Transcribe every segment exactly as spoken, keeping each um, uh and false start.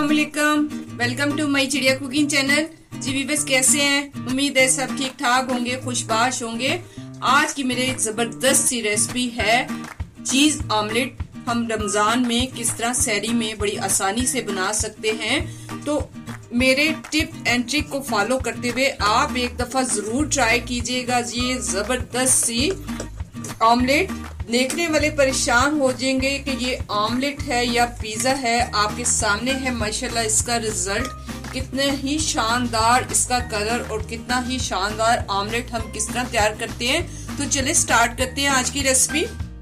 अस्सलाम वालेकुम, welcome to my चिड़िया कुकिंग चैनल। जी वीवर्स, कैसे हैं? उम्मीद है सब ठीक ठाक होंगे, खुशबाश होंगे। आज की मेरी जबरदस्त सी रेसिपी है चीज ऑमलेट। हम रमजान में किस तरह सहरी में बड़ी आसानी से बना सकते हैं, तो मेरे टिप एंड ट्रिक को फॉलो करते हुए आप एक दफा जरूर ट्राई कीजिएगा। ये जबरदस्त सी ऑमलेट, देखने वाले परेशान हो जाएंगे कि ये ऑमलेट है या पिज्जा है। आपके सामने है माशाल्लाह इसका रिजल्ट, कितने ही शानदार इसका कलर और कितना ही शानदार ऑमलेट हम किस तरह तैयार करते हैं। तो चलिए स्टार्ट करते हैं आज की रेसिपी।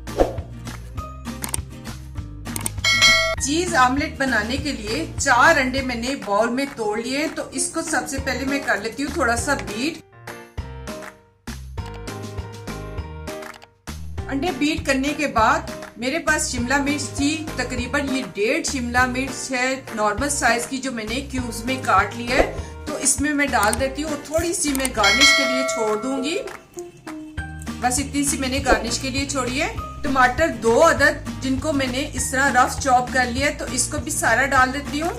चीज ऑमलेट बनाने के लिए चार अंडे मैंने बाउल में तोड़ लिए, तो इसको सबसे पहले मैं कर लेती हूँ थोड़ा सा बीट। अंडे बीट करने के बाद मेरे पास शिमला मिर्च थी, तकरीबन ये डेढ़ शिमला मिर्च है नॉर्मल साइज की, जो मैंने क्यूब्स में काट लिया है। तो इसमें मैं डाल देती हूँ, थोड़ी सी मैं गार्निश के लिए छोड़ दूंगी। बस इतनी सी मैंने गार्निश के लिए छोड़ी है। टमाटर दो अदद, जिनको मैंने इस तरह रफ चॉप कर लिया है, तो इसको भी सारा डाल देती हूँ।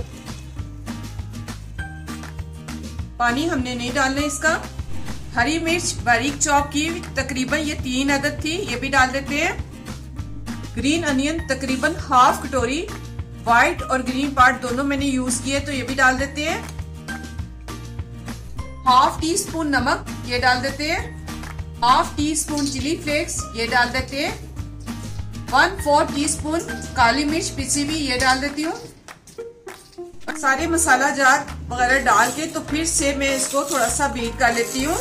पानी हमने नहीं डालना इसका। हरी मिर्च बारीक चॉप की, तकरीबन ये तीन अदद थी, ये भी डाल देते हैं। ग्रीन अनियन तकरीबन हाफ कटोरी, व्हाइट और ग्रीन पार्ट दोनों मैंने यूज किए, तो ये भी डाल देते हैं। हाफ टी स्पून नमक ये डाल देते हैं। Half teaspoon chilli flakes ये डाल देते हैं। वन फोर टी स्पून काली मिर्च पिसी हुई ये डाल देती हूँ। सारे मसाला जार वगैरह डाल के तो फिर से मैं इसको थोड़ा सा बीट कर लेती हूँ।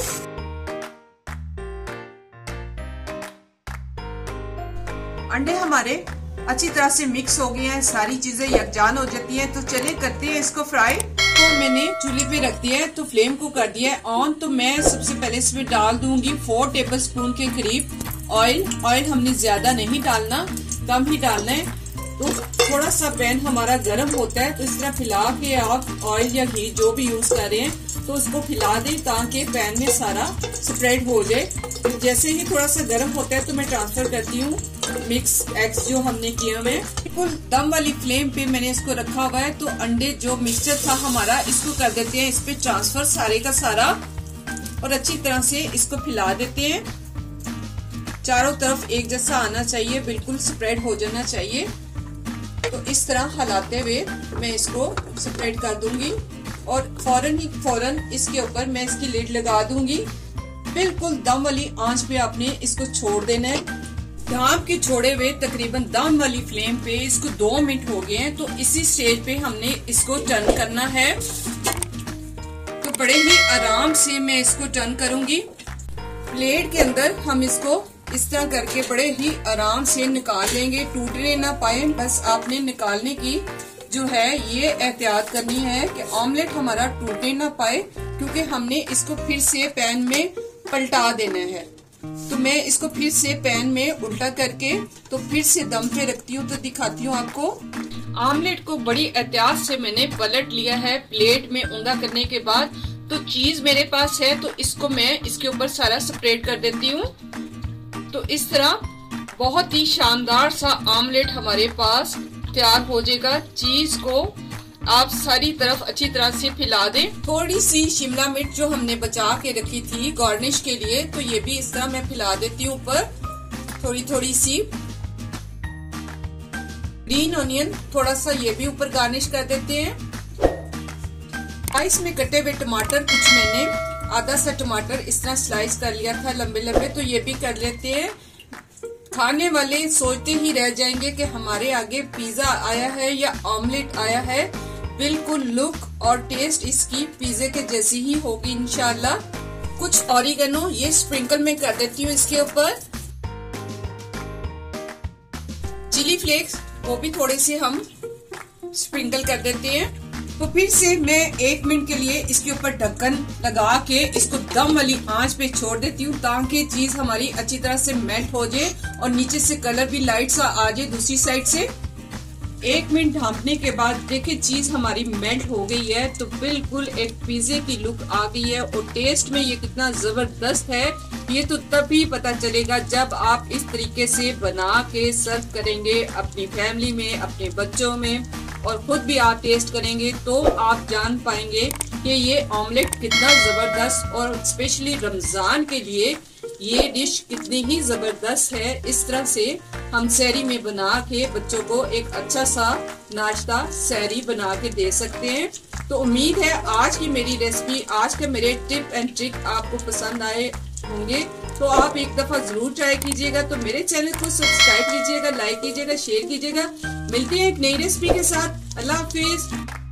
अंडे हमारे अच्छी तरह से मिक्स हो गए हैं, सारी चीजें यकजान हो जाती हैं। तो चलिए करते हैं इसको फ्राई। तो मैंने चूल्हे पे रख दिया है, तो फ्लेम को कर दिया है ऑन। तो मैं सबसे पहले इसमें डाल दूंगी फोर टेबल स्पून के करीब ऑयल। ऑयल हमने ज्यादा नहीं डालना, कम ही डालना है। तो थोड़ा सा पैन हमारा गर्म होता है, तो इस तरह फैला के आप ऑयल या घी जो भी यूज कर रहे हैं, तो उसको फैला दें ताकि पैन में सारा स्प्रेड हो जाए। तो जैसे ही थोड़ा सा गर्म होता है तो मैं ट्रांसफर करती हूँ मिक्स एग्स जो हमने किए हुए। बिल्कुल दम वाली फ्लेम पे मैंने इसको रखा हुआ है। तो अंडे जो मिक्सचर था हमारा, इसको कर देते हैं इस पे ट्रांसफर सारे का सारा, और अच्छी तरह से इसको फैला देते हैं। चारों तरफ एक जैसा आना चाहिए, बिल्कुल स्प्रेड हो जाना चाहिए। तो इस तरह हिलाते हुए मैं इसको स्प्रेड कर दूंगी, और फौरन ही फौरन इसके ऊपर मैं इसकी लिड लगा दूंगी। बिल्कुल दम वाली आंच पे आपने इसको छोड़ देना है। ढाँप के छोड़े हुए तकरीबन दम वाली फ्लेम पे इसको दो मिनट हो गए हैं। तो इसी स्टेज पे हमने इसको टर्न करना है। तो बड़े ही आराम से मैं इसको टर्न करूंगी। प्लेट के अंदर हम इसको इस तरह करके बड़े ही आराम से निकाल लेंगे, टूटने ना पाए। बस आपने निकालने की जो है ये एहतियात करनी है कि ऑमलेट हमारा टूटने ना पाए, क्योंकि हमने इसको फिर से पैन में पलटा देना है। तो मैं इसको फिर से पैन में उल्टा करके तो फिर से दम पे रखती हूँ, तो दिखाती हूँ आपको। ऑमलेट को बड़ी एहतियात से मैंने पलट लिया है प्लेट में ऊंधा करने के बाद। तो चीज मेरे पास है, तो इसको मैं इसके ऊपर सारा स्प्रेड कर देती हूँ। तो इस तरह बहुत ही शानदार सा ऑमलेट हमारे पास तैयार हो जाएगा। चीज को आप सारी तरफ अच्छी तरह से फैला दें। थोड़ी सी शिमला मिर्च जो हमने बचा के रखी थी गार्निश के लिए, तो ये भी इस तरह मैं फैला देती हूँ ऊपर, थोड़ी थोड़ी सी। ग्रीन ऑनियन थोड़ा सा ये भी ऊपर गार्निश कर देते हैं। स्लाइस में कटे हुए टमाटर कुछ मैंने आधा सा टमाटर इस तरह स्लाइस कर लिया था लंबे लंबे, तो ये भी कर लेते हैं। खाने वाले सोचते ही रह जाएंगे कि हमारे आगे पिज्जा आया है या ऑमलेट आया है। बिल्कुल लुक और टेस्ट इसकी पिज्जे के जैसी ही होगी इंशाल्लाह। कुछ ऑरिगेनो ये स्प्रिंकल में कर देती हूँ इसके ऊपर। चिली फ्लेक्स वो भी थोड़े से हम स्प्रिंकल कर देते हैं। तो फिर से मैं एक मिनट के लिए इसके ऊपर ढक्कन लगा के इसको दम वाली आंच पे छोड़ देती हूँ, ताकि चीज हमारी अच्छी तरह से मेल्ट हो जाए और नीचे से कलर भी लाइट सा आ जाए दूसरी साइड से। एक मिनट ढांपने के बाद देखिए चीज हमारी मेल्ट हो गई है, तो बिल्कुल एक पिज्जे की लुक आ गई है। और टेस्ट में ये कितना जबरदस्त है, ये तो तभी पता चलेगा जब आप इस तरीके से बना के सर्व करेंगे अपनी फैमिली में, अपने बच्चों में। और खुद भी आप टेस्ट करेंगे तो आप जान पाएंगे कि ये ऑमलेट कितना ज़बरदस्त और स्पेशली रमज़ान के लिए ये डिश कितनी ही ज़बरदस्त है। इस तरह से हम सहरी में बना के बच्चों को एक अच्छा सा नाश्ता सहरी बना के दे सकते हैं। तो उम्मीद है आज की मेरी रेसिपी, आज के मेरे टिप एंड ट्रिक आपको पसंद आए होंगे। तो आप एक दफ़ा ज़रूर ट्राई कीजिएगा। तो मेरे चैनल को सब्सक्राइब कीजिएगा, लाइक कीजिएगा, शेयर कीजिएगा। मिलते हैं एक नई रेसिपी के साथ। अल्लाह हाफिज़।